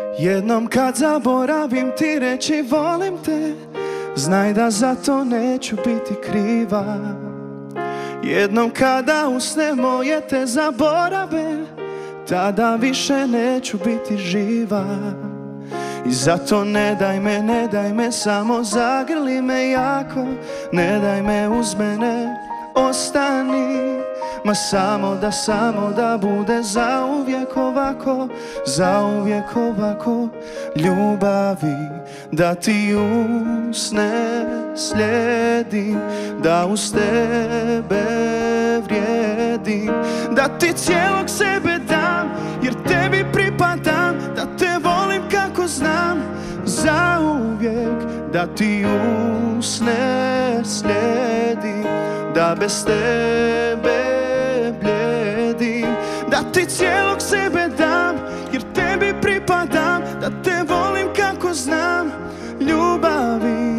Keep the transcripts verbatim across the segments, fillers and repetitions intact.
Jednom kad zaboravim ti reći volim te, znaj da za to neću biti kriva. Jednom kada usne moje te zaborave, tada više neću biti živa. I zato ne daj me, ne daj me, samo zagrli me jako. Ne daj me uz mene, ostani. Ma samo da, samo da bude zauvijek ovako, zauvijek ovako. Ljubavi da ti usne slijedim, da uz tebe vrijedim, da ti cijelog sebe dam, jer tebi pripadam, da te volim kako znam, zauvijek, da ti usne slijedim, da bez tebe bljedim, da ti cijelog sebe dam, jer tebi pripadam, da te volim kako znam, ljubavi.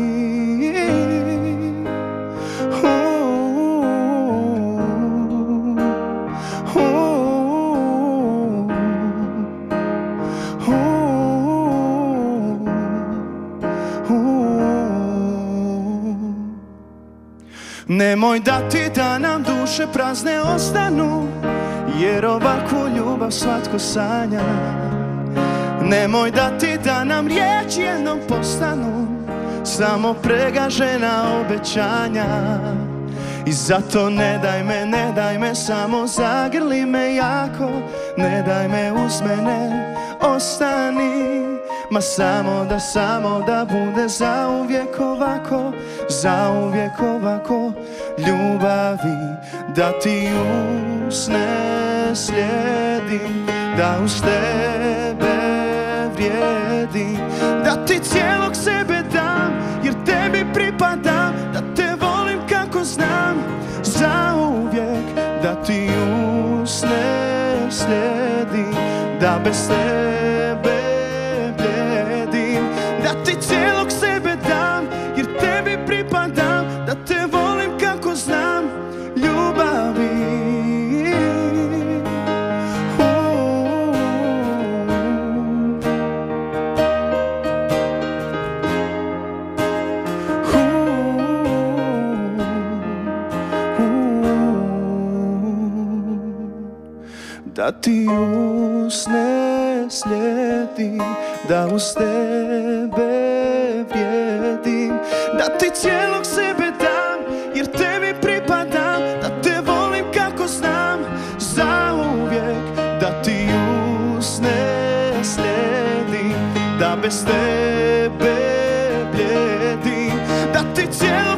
Nemoj dati da nam duše prazne ostanu, jer ovakvu ljubav svatko sanja. Nemoj dati da nam riječi jednom postanu samo pregažena obećanja. I zato ne daj me, ne daj me, samo zagrli me jako. Ne daj me uz mene, ostani. Ma samo da, samo da bude zauvijek ovako, zauvijek ovako. Ljubavi da ti usne slijedim, da uz tebe vrijedim, da ti cijelog sebe dam, jer tebi pripadam, da te volim kako znam, zauvijek, da ti usne slijedim, da bez tebe bljedim, da ti cijelog sebe dam, jer tebi pripadam, da te volim kako znam, ljubavi. Da ti usne slijedim, da uz tebe vrijedim, da ti cijelog sebe dam, jer tebi pripadam, da te volim kako znam, zauvijek, da ti usne slijedim, da bez tebe bljedim, da ti cijelog